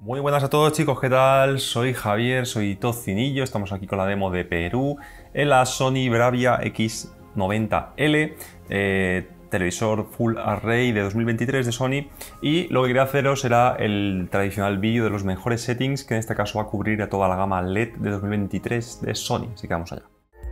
Muy buenas a todos chicos, ¿qué tal? Soy Javier, soy Tocinillo, estamos aquí con la demo de Perú en la Sony Bravia X90L, televisor Full Array de 2023 de Sony, y lo que quería haceros será el tradicional vídeo de los mejores settings, que en este caso va a cubrir a toda la gama LED de 2023 de Sony, así que vamos allá.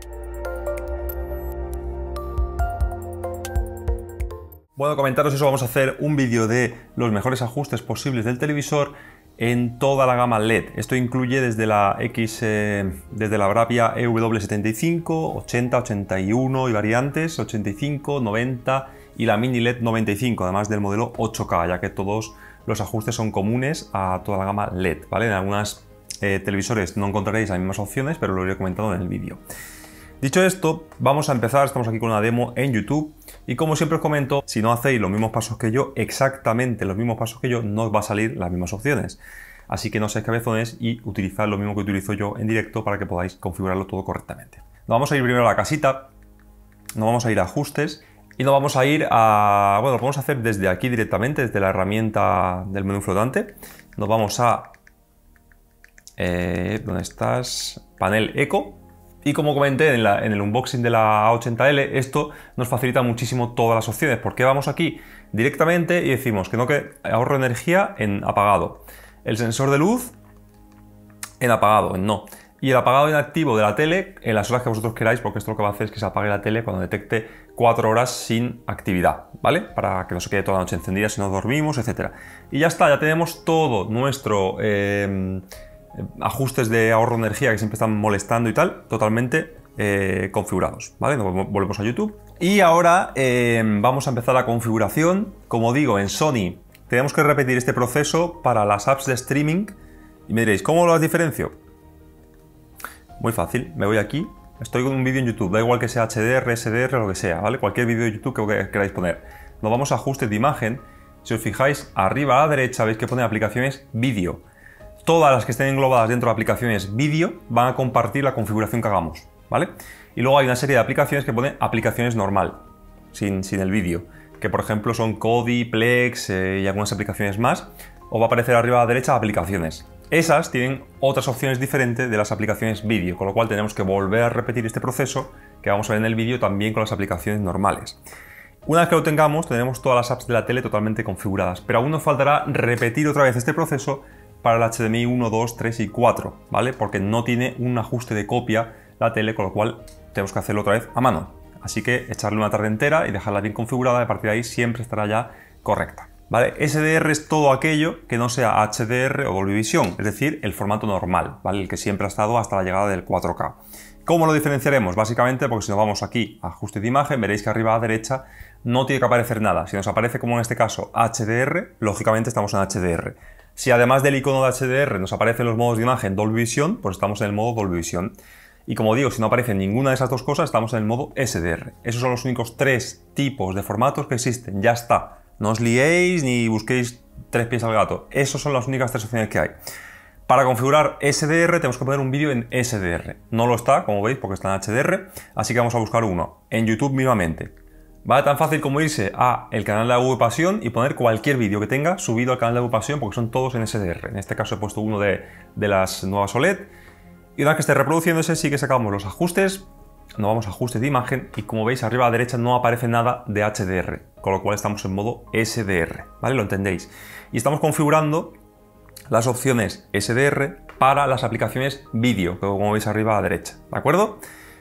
Bueno, comentaros eso, vamos a hacer un vídeo de los mejores ajustes posibles del televisor en toda la gama LED. Esto incluye desde la desde la Bravia EW75, 80, 81 y variantes, 85, 90 y la Mini LED 95, además del modelo 8K, ya que todos los ajustes son comunes a toda la gama LED, ¿vale? En algunos televisores no encontraréis las mismas opciones, pero lo iré comentando en el vídeo. Dicho esto, vamos a empezar. Estamos aquí con una demo en YouTube y como siempre os comento, si no hacéis los mismos pasos que yo, exactamente los mismos pasos que yo, no os va a salir las mismas opciones. Así que no seáis cabezones y utilizad lo mismo que utilizo yo en directo para que podáis configurarlo todo correctamente. Nos vamos a ir primero a la casita, nos vamos a ir a ajustes y nos vamos a ir a... Bueno, lo podemos hacer desde aquí directamente, desde la herramienta del menú flotante. Nos vamos a... ¿dónde estás? Panel Eco. Y como comenté en el unboxing de la A80L, esto nos facilita muchísimo todas las opciones, porque vamos aquí directamente y decimos que no, que ahorro energía en apagado, el sensor de luz en apagado, en no, y el apagado inactivo de la tele en las horas que vosotros queráis, porque esto lo que va a hacer es que se apague la tele cuando detecte 4 horas sin actividad, ¿vale? Para que no se quede toda la noche encendida si no dormimos, etc. Y ya está, ya tenemos todo nuestro... ajustes de ahorro de energía que siempre están molestando y tal, totalmente configurados, ¿vale? Nos volvemos a YouTube y ahora vamos a empezar la configuración. Como digo, en Sony tenemos que repetir este proceso para las apps de streaming y me diréis, ¿cómo las diferencio? Muy fácil, me voy aquí, estoy con un vídeo en YouTube, da igual que sea HDR, SDR, lo que sea, ¿vale? Cualquier vídeo de YouTube que queráis poner. Nos vamos a ajustes de imagen. Si os fijáis, arriba a la derecha veis que pone aplicaciones vídeo. Todas las que estén englobadas dentro de aplicaciones vídeo van a compartir la configuración que hagamos, ¿vale? Y luego hay una serie de aplicaciones que pone aplicaciones normal, sin el vídeo, que por ejemplo son Kodi, Plex y algunas aplicaciones más. Os va a aparecer arriba a la derecha aplicaciones. Esas tienen otras opciones diferentes de las aplicaciones vídeo, con lo cual tenemos que volver a repetir este proceso que vamos a ver en el vídeo también con las aplicaciones normales. Una vez que lo tengamos, tenemos todas las apps de la tele totalmente configuradas, pero aún nos faltará repetir otra vez este proceso para el HDMI 1, 2, 3 y 4, ¿vale? Porque no tiene un ajuste de copia la tele, con lo cual tenemos que hacerlo otra vez a mano. Así que echarle una tarde entera y dejarla bien configurada, y a partir de ahí siempre estará ya correcta, ¿vale? SDR es todo aquello que no sea HDR o Dolby Vision, es decir, el formato normal, ¿vale? El que siempre ha estado hasta la llegada del 4K. ¿Cómo lo diferenciaremos? Básicamente porque si nos vamos aquí a ajuste de imagen, veréis que arriba a la derecha no tiene que aparecer nada. Si nos aparece, como en este caso, HDR, lógicamente estamos en HDR. Si además del icono de HDR nos aparecen los modos de imagen Dolby Vision, pues estamos en el modo Dolby Vision. Y como digo, si no aparece ninguna de esas dos cosas, estamos en el modo SDR. Esos son los únicos tres tipos de formatos que existen. Ya está. No os liéis ni busquéis tres pies al gato. Esas son las únicas tres opciones que hay. Para configurar SDR tenemos que poner un vídeo en SDR. No lo está, como veis, porque está en HDR. Así que vamos a buscar uno. En YouTube mismamente. Va tan fácil como irse a el canal de AV Pasión y poner cualquier vídeo que tenga subido al canal de AV Pasión, porque son todos en SDR. En este caso he puesto uno de las nuevas OLED. Y una vez que esté reproduciéndose, sí que sacamos los ajustes. Nos vamos a ajustes de imagen y como veis arriba a la derecha no aparece nada de HDR, con lo cual estamos en modo SDR, ¿vale? Lo entendéis. Y estamos configurando las opciones SDR para las aplicaciones vídeo, como veis arriba a la derecha, ¿de acuerdo?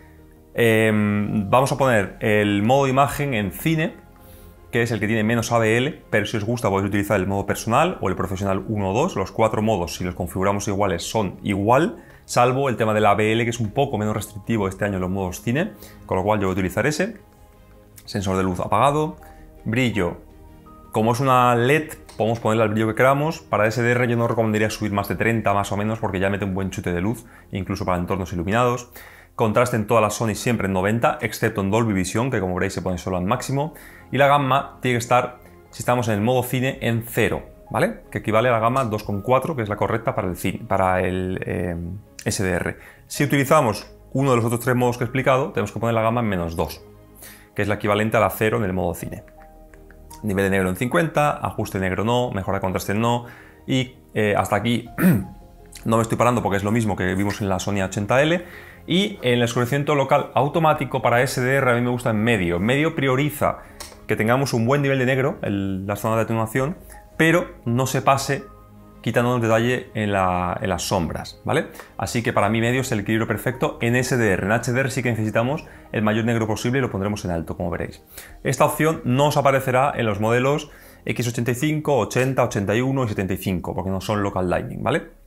Vamos a poner el modo de imagen en cine, que es el que tiene menos ABL, pero si os gusta podéis utilizar el modo personal o el profesional 1 o 2. Los cuatro modos, si los configuramos iguales, son igual, salvo el tema del ABL, que es un poco menos restrictivo este año en los modos cine, con lo cual yo voy a utilizar ese. Sensor de luz apagado. Brillo, como es una LED, podemos ponerle el brillo que queramos. Para SDR yo no recomendaría subir más de 30 más o menos, porque ya mete un buen chute de luz, incluso para entornos iluminados. Contraste en todas las Sony siempre en 90, excepto en Dolby Vision, que como veréis se pone solo al máximo. Y la gamma tiene que estar, si estamos en el modo cine, en 0, ¿vale? Que equivale a la gama 2,4, que es la correcta para el cine, para el SDR. Si utilizamos uno de los otros tres modos que he explicado, tenemos que poner la gama en -2, que es la equivalente a la 0 en el modo cine. Nivel de negro en 50, ajuste negro no, mejora de contraste no, y hasta aquí no me estoy parando porque es lo mismo que vimos en la Sony A80L. Y en el oscurecimiento local automático para SDR a mí me gusta en medio. En medio prioriza que tengamos un buen nivel de negro en la zona de atenuación, pero no se pase quitándonos detalle en las sombras, ¿vale? Así que para mí medio es el equilibrio perfecto en SDR. En HDR sí que necesitamos el mayor negro posible y lo pondremos en alto, como veréis. Esta opción no os aparecerá en los modelos X85, 80, 81 y 75, porque no son local dimming, ¿vale?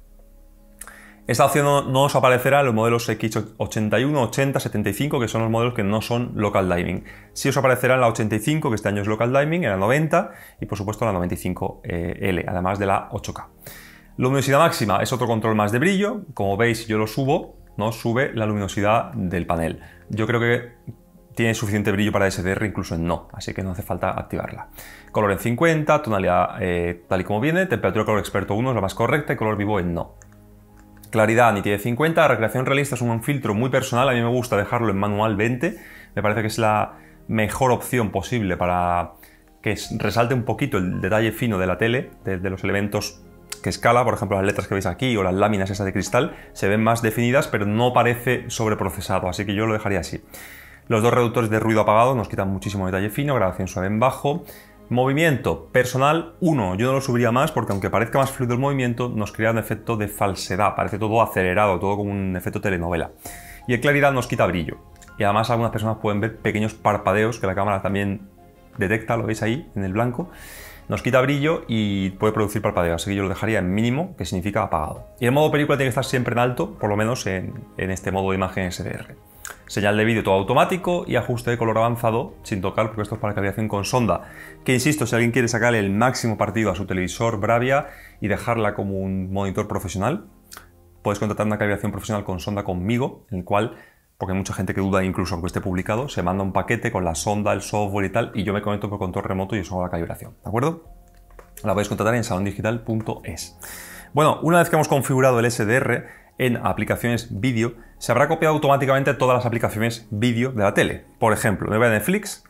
Esta opción no os aparecerá en los modelos X81, 80, 75, que son los modelos que no son local dimming. Sí os aparecerá en la 85, que este año es local dimming, en la 90 y por supuesto en la 95L, además de la 8K. Luminosidad máxima es otro control más de brillo. Como veis, si yo lo subo, no sube la luminosidad del panel. Yo creo que tiene suficiente brillo para SDR, incluso en no, así que no hace falta activarla. Color en 50, tonalidad tal y como viene, temperatura color experto 1 es la más correcta y color vivo en no. Claridad nitidez 50, recreación realista es un filtro muy personal, a mí me gusta dejarlo en manual 20, me parece que es la mejor opción posible para que resalte un poquito el detalle fino de la tele, de los elementos que escala, por ejemplo las letras que veis aquí o las láminas esas de cristal, se ven más definidas pero no parece sobreprocesado, así que yo lo dejaría así. Los dos reductores de ruido apagado nos quitan muchísimo detalle fino, grabación suave en bajo. Movimiento personal 1, yo no lo subiría más porque aunque parezca más fluido el movimiento, nos crea un efecto de falsedad, parece todo acelerado, todo como un efecto telenovela. Y en claridad nos quita brillo. Y además algunas personas pueden ver pequeños parpadeos que la cámara también detecta, lo veis ahí en el blanco. Nos quita brillo y puede producir parpadeos, así que yo lo dejaría en mínimo, que significa apagado. Y el modo película tiene que estar siempre en alto, por lo menos en este modo de imagen SDR. Señal de vídeo todo automático y ajuste de color avanzado sin tocar, porque esto es para calibración con sonda. Que insisto, si alguien quiere sacarle el máximo partido a su televisor Bravia y dejarla como un monitor profesional, puedes contratar una calibración profesional con sonda conmigo, en el cual, porque hay mucha gente que duda incluso aunque esté publicado, se manda un paquete con la sonda, el software y tal, y yo me conecto por control remoto y os hago la calibración, ¿de acuerdo? La podéis contratar en salondigital.es. Bueno, una vez que hemos configurado el SDR en aplicaciones vídeo, se habrá copiado automáticamente todas las aplicaciones vídeo de la tele. Por ejemplo, me voy a Netflix.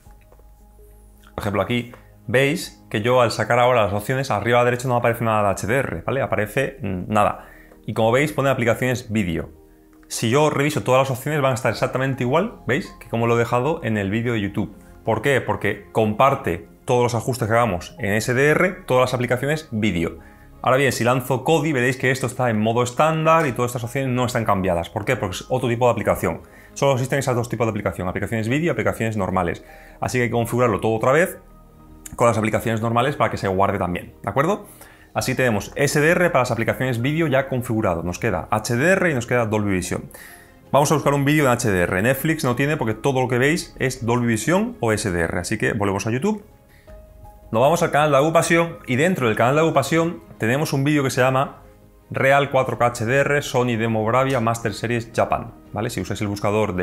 Por ejemplo, aquí veis que yo al sacar ahora las opciones, arriba a la derecha no aparece nada de HDR, ¿vale? Aparece nada. Y como veis, pone aplicaciones vídeo. Si yo reviso todas las opciones, van a estar exactamente igual, ¿veis? Que como lo he dejado en el vídeo de YouTube. ¿Por qué? Porque comparte todos los ajustes que hagamos en SDR, todas las aplicaciones vídeo. Ahora bien, si lanzo Kodi, veréis que esto está en modo estándar y todas estas opciones no están cambiadas. ¿Por qué? Porque es otro tipo de aplicación. Solo existen esas dos tipos de aplicación, aplicaciones vídeo y aplicaciones normales. Así que hay que configurarlo todo otra vez con las aplicaciones normales para que se guarde también, ¿de acuerdo? Así tenemos SDR para las aplicaciones vídeo ya configurado. Nos queda HDR y nos queda Dolby Vision. Vamos a buscar un vídeo en HDR. Netflix no tiene porque todo lo que veis es Dolby Vision o SDR. Así que volvemos a YouTube. Nos vamos al canal de Agupasión y dentro del canal de Agupasión tenemos un vídeo que se llama Real 4K HDR Sony Demo Bravia Master Series Japan, ¿vale? Si usáis el buscador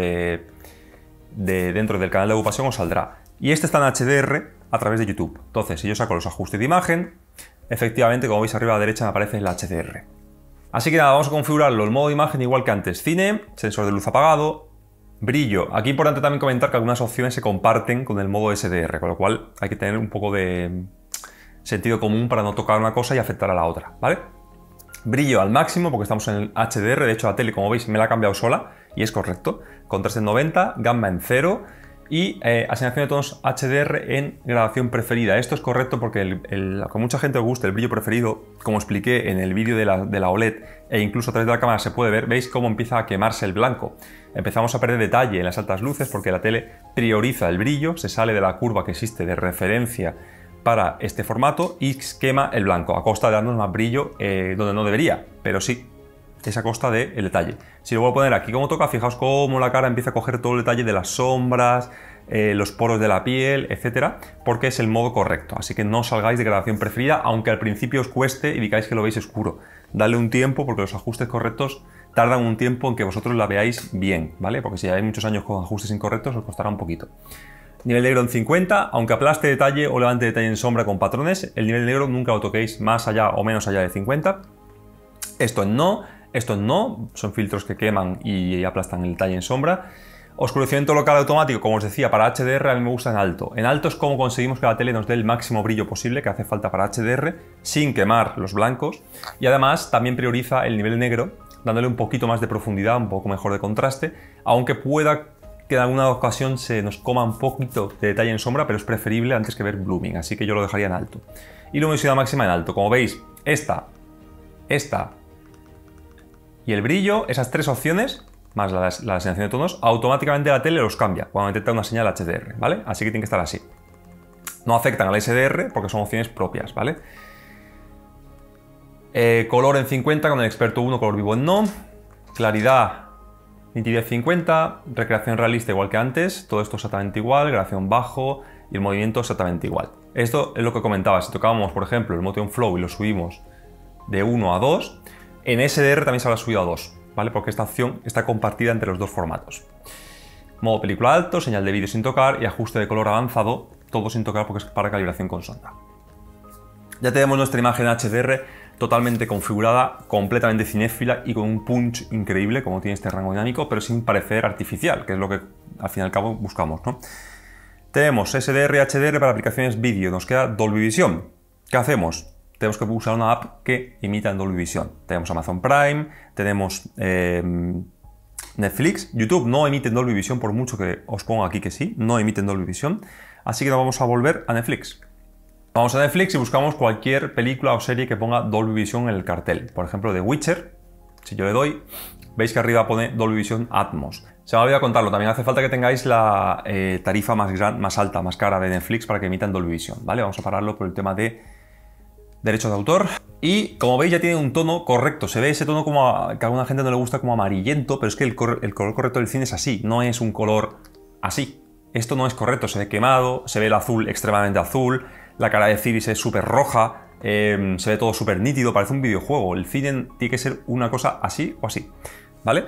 dentro del canal de Agupasión os saldrá. Y este está en HDR a través de YouTube. Entonces, si yo saco los ajustes de imagen, efectivamente, como veis arriba a la derecha me aparece el HDR. Así que nada, vamos a configurarlo el modo de imagen igual que antes. Cine, sensor de luz apagado, brillo. Aquí es importante también comentar que algunas opciones se comparten con el modo SDR, con lo cual hay que tener un poco de sentido común para no tocar una cosa y afectar a la otra, ¿vale? Brillo al máximo porque estamos en el HDR, de hecho la tele, como veis, me la ha cambiado sola y es correcto. Contraste en 90, gamma en 0 y asignación de tonos HDR en gradación preferida. Esto es correcto porque con mucha gente os gusta el brillo preferido, como expliqué en el vídeo de la OLED e incluso a través de la cámara se puede ver, veis cómo empieza a quemarse el blanco. Empezamos a perder detalle en las altas luces porque la tele prioriza el brillo, se sale de la curva que existe de referencia para este formato y quema el blanco a costa de darnos más brillo donde no debería, pero sí, es a costa del detalle. Si lo voy a poner aquí como toca, fijaos cómo la cara empieza a coger todo el detalle de las sombras, los poros de la piel, etcétera, porque es el modo correcto. Así que no salgáis de gradación preferida, aunque al principio os cueste y digáis que lo veis oscuro. Dadle un tiempo porque los ajustes correctos tardan un tiempo en que vosotros la veáis bien, ¿vale? Porque si lleváis muchos años con ajustes incorrectos os costará un poquito. Nivel negro en 50, aunque aplaste detalle o levante detalle en sombra con patrones, el nivel negro nunca lo toquéis más allá o menos allá de 50. Esto en no, son filtros que queman y aplastan el detalle en sombra. Oscurecimiento local automático, como os decía, para HDR a mí me gusta en alto. En alto es como conseguimos que la tele nos dé el máximo brillo posible que hace falta para HDR sin quemar los blancos. Y además también prioriza el nivel negro, dándole un poquito más de profundidad, un poco mejor de contraste, aunque pueda que en alguna ocasión se nos coma un poquito de detalle en sombra, pero es preferible antes que ver blooming, así que yo lo dejaría en alto. Y luminosidad máxima en alto. Como veis, esta y el brillo, esas tres opciones, más la asignación de tonos, automáticamente la tele los cambia cuando detecta una señal HDR, ¿vale? Así que tiene que estar así. No afectan al SDR porque son opciones propias, ¿vale? Color en 50 con el experto 1, color vivo en no. Claridad, nitidez 50, recreación realista igual que antes, todo esto exactamente igual, gradación bajo y el movimiento exactamente igual. Esto es lo que comentaba, si tocábamos por ejemplo el Motion Flow y lo subimos de 1 a 2, en SDR también se habrá subido a 2, ¿vale? Porque esta opción está compartida entre los dos formatos. Modo película alto, señal de vídeo sin tocar y ajuste de color avanzado, todo sin tocar porque es para calibración con sonda. Ya tenemos nuestra imagen HDR totalmente configurada, completamente cinéfila y con un punch increíble como tiene este rango dinámico, pero sin parecer artificial, que es lo que al fin y al cabo buscamos, ¿no? Tenemos SDR y HDR para aplicaciones vídeo, nos queda Dolby Vision. ¿Qué hacemos? Tenemos que usar una app que imita en Dolby Vision. Tenemos Amazon Prime, tenemos Netflix, YouTube no emite en Dolby Vision, por mucho que os ponga aquí que sí, no emite en Dolby Vision, así que nos vamos a volver a Netflix. Vamos a Netflix y buscamos cualquier película o serie que ponga Dolby Vision en el cartel. Por ejemplo, The Witcher, si yo le doy, veis que arriba pone Dolby Vision Atmos. Se me olvidó contarlo, también hace falta que tengáis la tarifa más alta, más cara de Netflix para que emita en Dolby Vision, ¿vale? Vamos a pararlo por el tema de derechos de autor. Y como veis ya tiene un tono correcto, se ve ese tono como que a alguna gente no le gusta como amarillento, pero es que el color correcto del cine es así, no es un color así. Esto no es correcto, se ve quemado, se ve el azul extremadamente azul, la cara de Ciri es súper roja, se ve todo súper nítido, parece un videojuego. El cine tiene que ser una cosa así o así, ¿vale?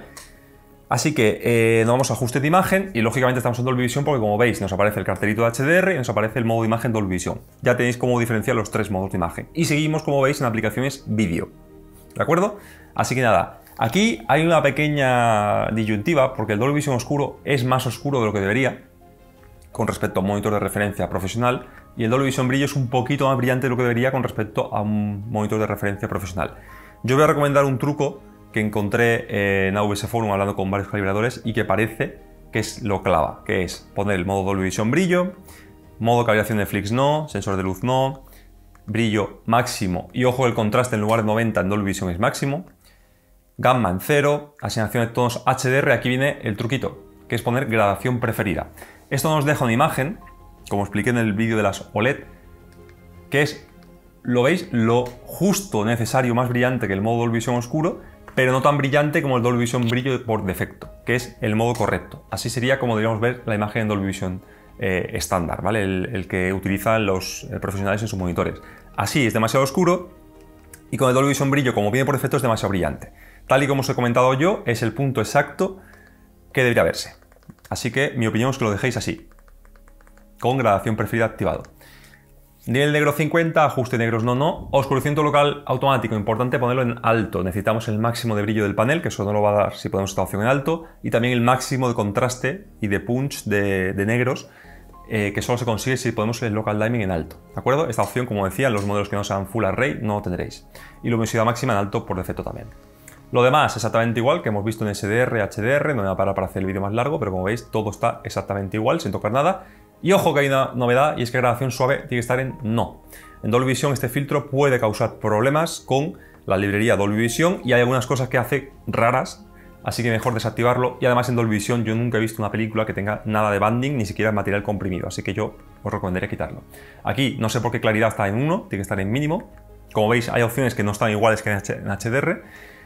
Así que nos vamos a ajuste de imagen y lógicamente estamos en Dolby Vision porque como veis nos aparece el cartelito de HDR y nos aparece el modo de imagen Dolby Vision. Ya tenéis cómo diferenciar los tres modos de imagen. Y seguimos, como veis, en aplicaciones vídeo, ¿de acuerdo? Así que nada, aquí hay una pequeña disyuntiva porque el Dolby Vision oscuro es más oscuro de lo que debería con respecto a un monitor de referencia profesional y el Dolby Vision brillo es un poquito más brillante de lo que debería con respecto a un monitor de referencia profesional. Yo voy a recomendar un truco que encontré en AVS Forum hablando con varios calibradores y que parece que es lo clava, que es poner el modo Dolby Vision brillo, modo calibración de Netflix no, sensor de luz no, brillo máximo y ojo el contraste en lugar de 90 en Dolby Vision es máximo, gamma en 0, asignación de tonos HDR, aquí viene el truquito, que es poner gradación preferida. Esto nos deja una imagen, como expliqué en el vídeo de las OLED, que es, lo veis, lo justo necesario, más brillante que el modo Dolby Vision oscuro, pero no tan brillante como el Dolby Vision brillo por defecto, que es el modo correcto. Así sería como deberíamos ver la imagen en Dolby Vision estándar, ¿vale? El que utilizan los profesionales en sus monitores. Así es demasiado oscuro y con el Dolby Vision brillo, como viene por defecto, es demasiado brillante. Tal y como os he comentado yo, es el punto exacto que debería verse. Así que mi opinión es que lo dejéis así, con gradación preferida activado. Nivel negro 50, ajuste negros no, oscurecimiento local automático, importante ponerlo en alto, necesitamos el máximo de brillo del panel, que eso no lo va a dar si ponemos esta opción en alto, y también el máximo de contraste y de punch de negros, que solo se consigue si ponemos el local dimming en alto, ¿de acuerdo? Esta opción, como decía, en los modelos que no sean full array no lo tendréis, y luminosidad máxima en alto por defecto también. Lo demás exactamente igual que hemos visto en SDR, HDR, no me voy a parar para hacer el vídeo más largo, pero como veis todo está exactamente igual, sin tocar nada. Y ojo que hay una novedad y es que gradación suave tiene que estar en no. En Dolby Vision este filtro puede causar problemas con la librería Dolby Vision y hay algunas cosas que hace raras, así que mejor desactivarlo. Y además en Dolby Vision yo nunca he visto una película que tenga nada de banding, ni siquiera material comprimido, así que yo os recomendaría quitarlo. Aquí no sé por qué claridad está en 1, tiene que estar en mínimo. Como veis hay opciones que no están iguales que en HDR.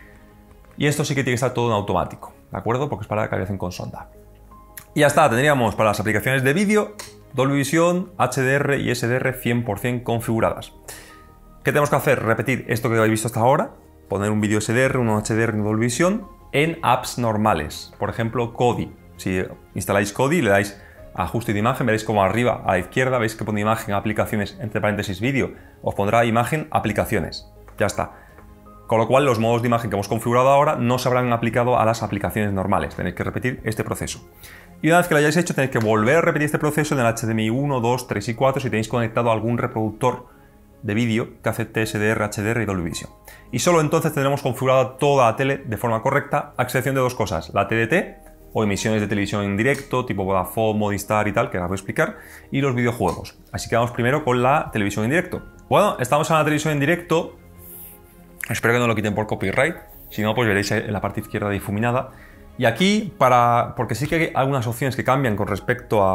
Y esto sí que tiene que estar todo en automático, ¿de acuerdo? Porque es para calibración con sonda. Y ya está, tendríamos para las aplicaciones de vídeo Dolby Vision, HDR y SDR 100% configuradas. ¿Qué tenemos que hacer? Repetir esto que habéis visto hasta ahora, poner un vídeo SDR, uno HDR y un Dolby Vision en apps normales, por ejemplo Kodi. Si instaláis Kodi, le dais a ajuste de imagen, veréis como arriba a la izquierda, veis que pone imagen, aplicaciones, entre paréntesis vídeo, os pondrá imagen, aplicaciones. Ya está. Con lo cual los modos de imagen que hemos configurado ahora no se habrán aplicado a las aplicaciones normales, tenéis que repetir este proceso. Y una vez que lo hayáis hecho, tenéis que volver a repetir este proceso en el HDMI 1, 2, 3 y 4 si tenéis conectado algún reproductor de vídeo que acepte SDR, HDR y Dolby Vision. Y solo entonces tendremos configurada toda la tele de forma correcta, a excepción de dos cosas: la TDT o emisiones de televisión en directo, tipo Vodafone, Movistar y tal, que ahora voy a explicar, y los videojuegos. Así que vamos primero con la televisión en directo. Bueno, estamos en la televisión en directo. Espero que no lo quiten por copyright, si no, pues veréis en la parte izquierda difuminada. Y aquí, porque sí que hay algunas opciones que cambian con respecto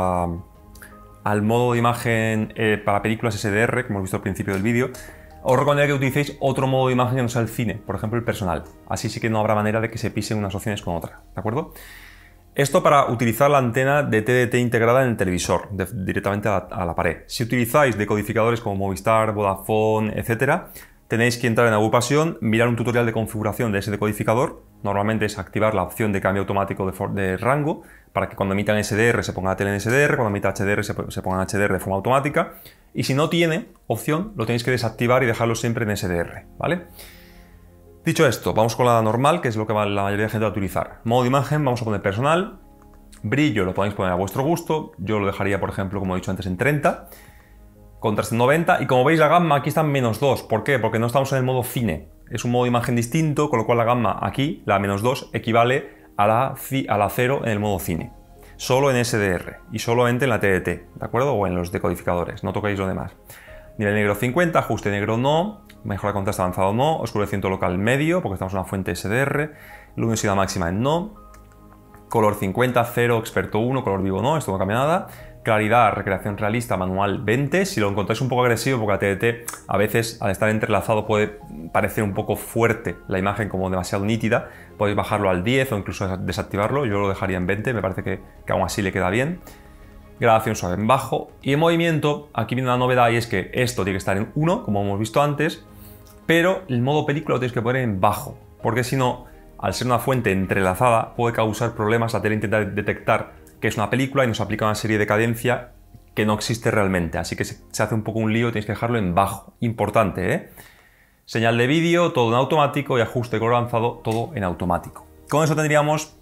al modo de imagen para películas SDR, que hemos visto al principio del vídeo, os recomendaría que utilicéis otro modo de imagen que no sea el cine, por ejemplo el personal. Así sí que no habrá manera de que se pisen unas opciones con otras, ¿de acuerdo? Esto para utilizar la antena de TDT integrada en el televisor, directamente a la pared. Si utilizáis decodificadores como Movistar, Vodafone, etc., tenéis que entrar en Agupasión, mirar un tutorial de configuración de ese decodificador. Normalmente es activar la opción de cambio automático de rango, para que cuando emitan SDR se ponga la tele en SDR, cuando emita HDR se ponga en HDR de forma automática. Y si no tiene opción, lo tenéis que desactivar y dejarlo siempre en SDR, ¿vale? Dicho esto, vamos con la normal, que es lo que la mayoría de gente va a utilizar. Modo de imagen, vamos a poner personal. Brillo lo podéis poner a vuestro gusto. Yo lo dejaría, por ejemplo, como he dicho antes, en 30. Contraste en 90. Y como veis, la gamma aquí está en -2. ¿Por qué? Porque no estamos en el modo cine. Es un modo de imagen distinto, con lo cual la gamma aquí, la -2, equivale a la 0 en el modo cine. Solo en SDR y solamente en la TDT, ¿de acuerdo? O en los decodificadores, no toquéis lo demás. Nivel negro 50, ajuste negro no, mejora contraste avanzado no, oscurecimiento local medio, porque estamos en una fuente SDR, luminosidad máxima en no, color 50, 0, experto 1, color vivo no, esto no cambia nada, claridad, recreación realista, manual 20, si lo encontráis un poco agresivo, porque la TDT a veces al estar entrelazado puede parecer un poco fuerte la imagen, como demasiado nítida, podéis bajarlo al 10 o incluso desactivarlo, yo lo dejaría en 20, me parece que aún así le queda bien. Gradación suave en bajo, y en movimiento, aquí viene una novedad, y es que esto tiene que estar en 1, como hemos visto antes, pero el modo película lo tenéis que poner en bajo, porque si no, al ser una fuente entrelazada, puede causar problemas. La tele intenta detectar que es una película y nos aplica una serie de cadencia que no existe realmente, así que se hace un poco un lío, tenéis que dejarlo en bajo. Importante, ¿eh? Señal de vídeo, todo en automático, y ajuste de color avanzado, todo en automático. Con eso tendríamos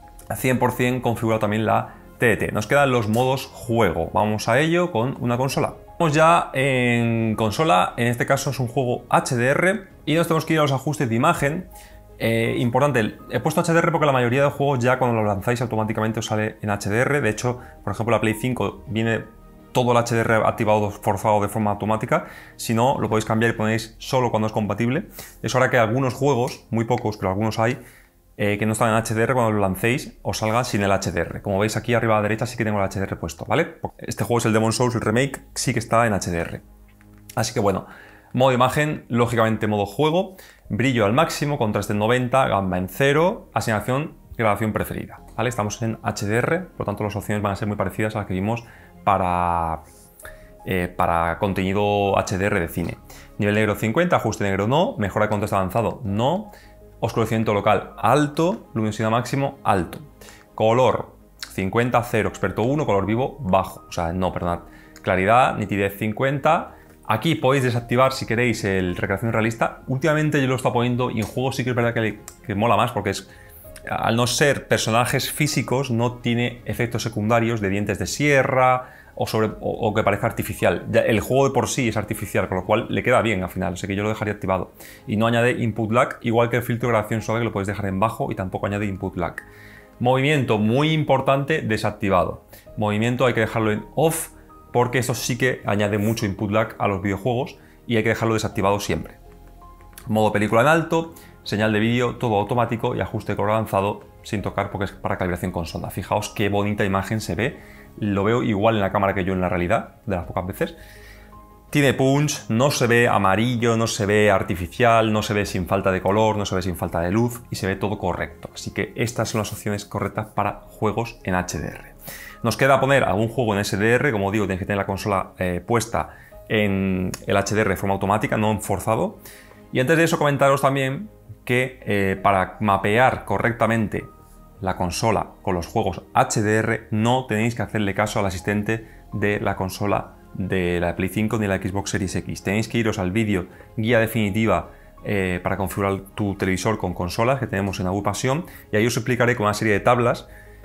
100% configurado también la TDT. Nos quedan los modos juego. Vamos a ello con una consola. Vamos ya en consola, en este caso es un juego HDR, y nos tenemos que ir a los ajustes de imagen. Importante, he puesto HDR porque la mayoría de juegos ya cuando lo lanzáis automáticamente os sale en HDR. De hecho, por ejemplo, la Play 5 viene todo el HDR activado forzado de forma automática. Si no, lo podéis cambiar y ponéis solo cuando es compatible. Eso hará que algunos juegos, muy pocos, pero algunos hay, que no están en HDR, cuando lo lancéis os salgan sin el HDR. Como veis aquí arriba a la derecha sí que tengo el HDR puesto, ¿vale? Este juego es el Demon's Souls, el remake, sí que está en HDR. Así que bueno, modo imagen, lógicamente modo juego, brillo al máximo, contraste en 90, gamma en 0, asignación, grabación preferida, ¿vale? Estamos en HDR, por lo tanto las opciones van a ser muy parecidas a las que vimos para contenido HDR de cine. Nivel negro 50, ajuste negro no, mejora de contraste avanzado no, oscurecimiento local alto, luminosidad máximo alto, color 50, 0, experto 1, color vivo bajo, o sea, no, perdón, claridad, nitidez 50. Aquí podéis desactivar si queréis el recreación realista. Últimamente yo lo he estado poniendo y en juegos sí que es verdad que mola más, porque al no ser personajes físicos no tiene efectos secundarios de dientes de sierra o que parezca artificial. Ya el juego de por sí es artificial, con lo cual le queda bien al final, así que yo lo dejaría activado. Y no añade input lag, igual que el filtro de gradación suave, que lo podéis dejar en bajo y tampoco añade input lag. Movimiento, muy importante, desactivado. Movimiento hay que dejarlo en off, porque esto sí que añade mucho input lag a los videojuegos y hay que dejarlo desactivado siempre. Modo película en alto, señal de vídeo, todo automático, y ajuste de color avanzado sin tocar, porque es para calibración con sonda. Fijaos qué bonita imagen se ve. Lo veo igual en la cámara que yo en la realidad, de las pocas veces. Tiene punch, no se ve amarillo, no se ve artificial, no se ve sin falta de color, no se ve sin falta de luz, y se ve todo correcto. Así que estas son las opciones correctas para juegos en HDR. Nos queda poner algún juego en SDR, como digo, tenéis que tener la consola puesta en el HDR de forma automática, no en forzado. Y antes de eso, comentaros también que para mapear correctamente la consola con los juegos HDR no tenéis que hacerle caso al asistente de la consola de la Play 5 ni la Xbox Series X. Tenéis que iros al vídeo guía definitiva para configurar tu televisor con consolas que tenemos en Agupasión, y ahí os explicaré con una serie de tablas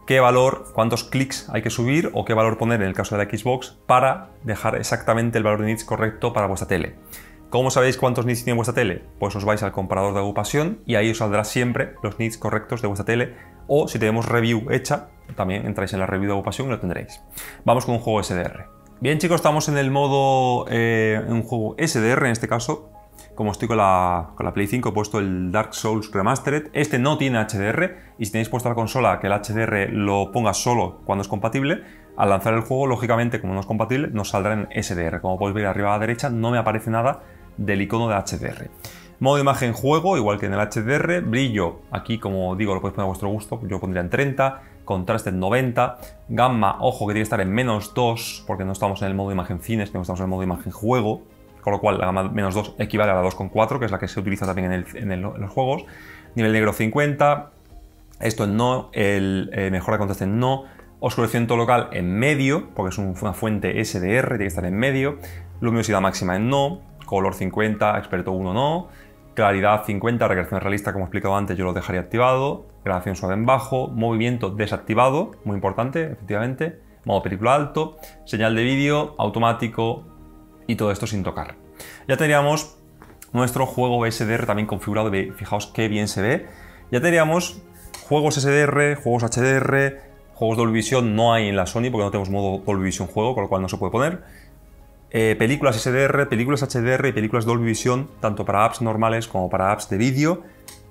qué valor, cuántos clics hay que subir o qué valor poner en el caso de la Xbox para dejar exactamente el valor de nits correcto para vuestra tele. ¿Cómo sabéis cuántos nits tiene vuestra tele? Pues os vais al comparador de agrupación y ahí os saldrá siempre los nits correctos de vuestra tele, o si tenemos review hecha, también entráis en la review de agrupación y lo tendréis. Vamos con un juego SDR. Bien chicos, estamos en el modo, en un juego SDR en este caso. Como estoy con la Play 5 he puesto el Dark Souls Remastered. Este no tiene HDR y si tenéis puesto la consola que el HDR lo ponga solo cuando es compatible, al lanzar el juego, lógicamente como no es compatible, nos saldrá en SDR. Como podéis ver arriba a la derecha no me aparece nada del icono de HDR. Modo de imagen juego, igual que en el HDR. Brillo, aquí como digo lo podéis poner a vuestro gusto, yo pondría en 30, contraste en 90, gamma, ojo que tiene que estar en -2 porque no estamos en el modo de imagen cine, sino que estamos en el modo de imagen juego. Con lo cual la gama -2 equivale a la 2,4, que es la que se utiliza también en los juegos. Nivel negro 50, esto en no, mejora de contraste en no, oscurecimiento local en medio, porque es una fuente SDR, tiene que estar en medio, luminosidad máxima en no, color 50, experto 1 no, claridad 50, recreación realista, como he explicado antes, yo lo dejaría activado, gradación suave en bajo, movimiento desactivado, muy importante, efectivamente, modo película alto, señal de vídeo, automático, y todo esto sin tocar. Ya teníamos nuestro juego SDR también configurado, fijaos qué bien se ve. Ya teníamos juegos SDR, juegos HDR, juegos Dolby Vision no hay en la Sony porque no tenemos modo Dolby Vision juego, con lo cual no se puede poner. Películas SDR, películas HDR y películas Dolby Vision, tanto para apps normales como para apps de vídeo.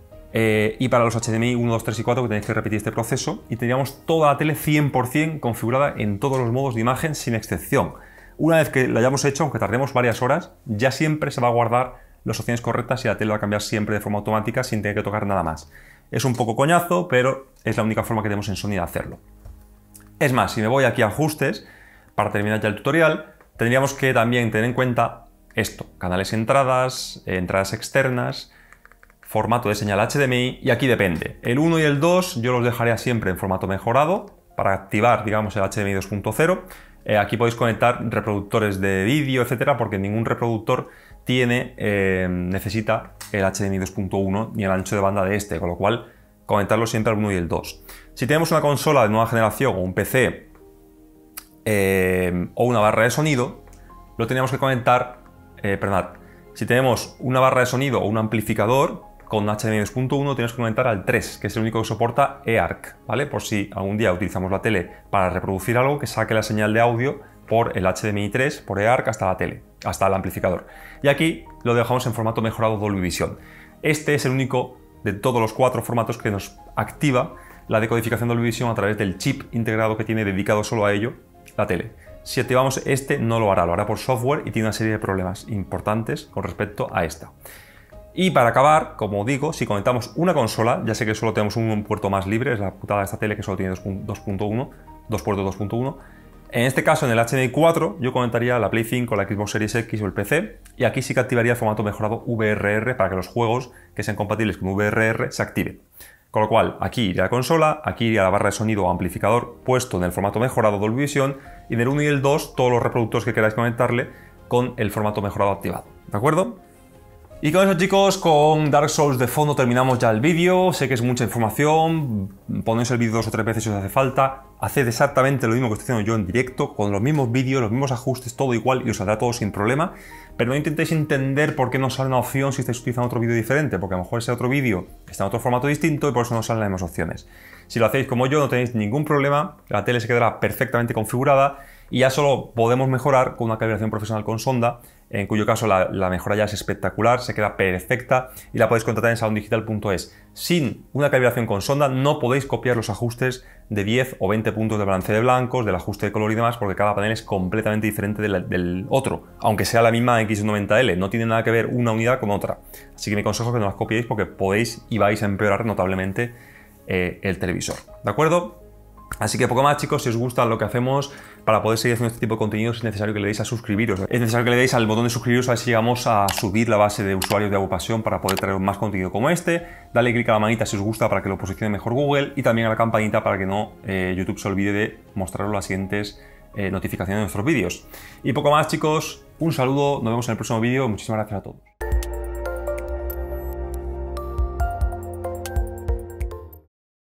Y para los HDMI 1, 2, 3 y 4 que tenéis que repetir este proceso. Y teníamos toda la tele 100% configurada en todos los modos de imagen sin excepción. Una vez que lo hayamos hecho, aunque tardemos varias horas, ya siempre se va a guardar las opciones correctas y la tele va a cambiar siempre de forma automática sin tener que tocar nada más. Es un poco coñazo, pero es la única forma que tenemos en Sony de hacerlo. Es más, si me voy aquí a ajustes, para terminar ya el tutorial, tendríamos que también tener en cuenta esto: canales entradas, entradas externas, formato de señal HDMI, y aquí depende. El 1 y el 2 yo los dejaría siempre en formato mejorado para activar, digamos, el HDMI 2.0. Aquí podéis conectar reproductores de vídeo, etcétera, porque ningún reproductor necesita el HDMI 2.1 ni el ancho de banda de este, con lo cual conectarlo siempre al 1 y el 2. Si tenemos una consola de nueva generación o un PC o una barra de sonido, lo tenemos que conectar, si tenemos una barra de sonido o un amplificador con HDMI 2.1 tenemos que conectar al 3, que es el único que soporta eARC, ¿vale? Por si algún día utilizamos la tele para reproducir algo, que saque la señal de audio por el HDMI 3, por eARC hasta la tele, hasta el amplificador. Y aquí lo dejamos en formato mejorado Dolby Vision. Este es el único de todos los 4 formatos que nos activa la decodificación Dolby Vision a través del chip integrado que tiene dedicado solo a ello la tele. Si activamos este no lo hará por software y tiene una serie de problemas importantes con respecto a esta. Y para acabar, como digo, si conectamos una consola, ya sé que solo tenemos un puerto más libre, es la putada de esta tele que solo tiene 2.1, 2 puertos 2.1. En este caso, en el HDMI 4, yo conectaría la Play 5, la Xbox Series X o el PC, y aquí sí que activaría el formato mejorado VRR para que los juegos que sean compatibles con VRR se activen. Con lo cual, aquí iría la consola, aquí iría la barra de sonido o amplificador puesto en el formato mejorado Dolby Vision, y en el 1 y el 2 todos los reproductores que queráis conectarle con el formato mejorado activado. ¿De acuerdo? Y con eso, chicos, con Dark Souls de fondo terminamos ya el vídeo. Sé que es mucha información, ponéis el vídeo 2 o 3 veces si os hace falta. Haced exactamente lo mismo que estoy haciendo yo en directo, con los mismos vídeos, los mismos ajustes, todo igual y os saldrá todo sin problema. Pero no intentéis entender por qué no sale una opción si estáis utilizando otro vídeo diferente, porque a lo mejor ese otro vídeo está en otro formato distinto y por eso no salen las mismas opciones. Si lo hacéis como yo no tenéis ningún problema, la tele se quedará perfectamente configurada y ya solo podemos mejorar con una calibración profesional con sonda, en cuyo caso la mejora ya es espectacular, se queda perfecta y la podéis contratar en salondigital.es. Sin una calibración con sonda no podéis copiar los ajustes de 10 o 20 puntos de balance de blancos, del ajuste de color y demás, porque cada panel es completamente diferente del otro, aunque sea la misma X90L, no tiene nada que ver una unidad con otra. Así que mi consejo es que no las copiéis porque podéis y vais a empeorar notablemente el televisor. ¿De acuerdo? Así que poco más, chicos. Si os gusta lo que hacemos, para poder seguir haciendo este tipo de contenidos es necesario que le deis a suscribiros. Es necesario que le deis al botón de suscribiros a ver si llegamos a subir la base de usuarios de Agupasión para poder traer más contenido como este. Dale clic a la manita si os gusta para que lo posicione mejor Google y también a la campanita para que no YouTube se olvide de mostraros las siguientes notificaciones de nuestros vídeos. Y poco más, chicos. Un saludo, nos vemos en el próximo vídeo. Muchísimas gracias a todos.